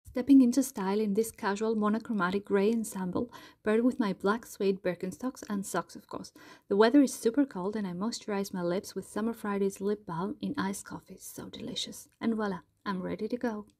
Stepping into style in this casual monochromatic grey ensemble, paired with my black suede Birkenstocks and socks of course. The weather is super cold and I moisturize my lips with Summer Friday's lip balm in iced coffee. So delicious. And voila, I'm ready to go.